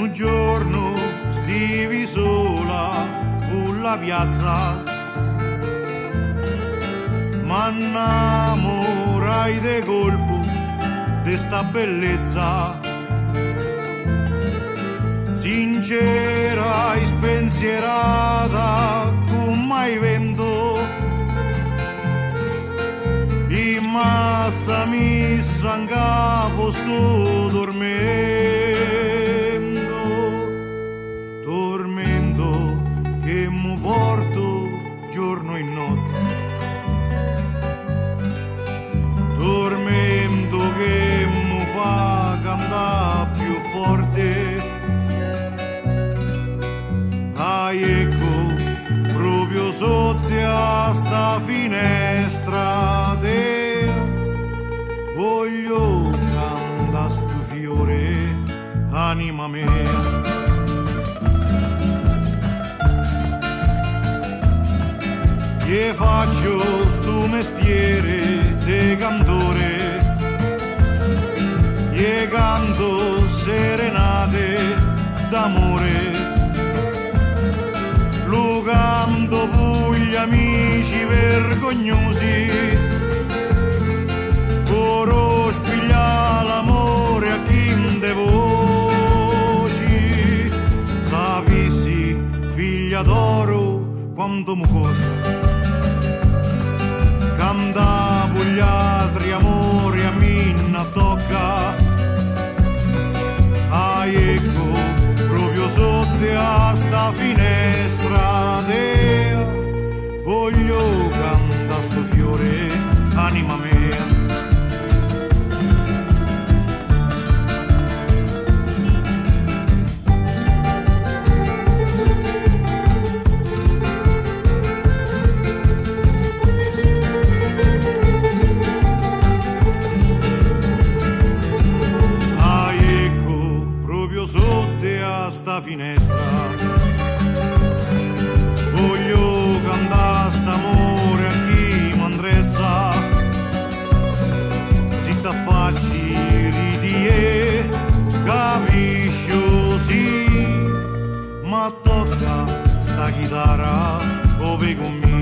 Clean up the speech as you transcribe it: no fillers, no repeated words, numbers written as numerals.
un giorno stivi sola sulla piazza, ma innamorai de colpo de sta bellezza, sincera e spensierata come mai vento, in massa mi in capo sto dormendo che mi porto giorno e notte, tormento che mi fa cantare più forte. Ah, ecco, proprio sotto a sta finestra te voglio cantare sto fiore, anima mia. Che faccio sto mestiere di cantore, e canto serenate d'amore, lo canto per gli amici vergognosi, oro spiglia l'amore a chi de voci, sapissi figlia d'oro quanto mi costa, canta per gli altri amori a minna tocca. Ah, ecco, proprio sotto a sta finestra dea voglio cantare sto fiore, anima mia. Sotto a sta finestra voglio cantare st'amore a chi m'andressa, si t'affacci ridi e capisci sì, ma tocca sta chitarra ove con me.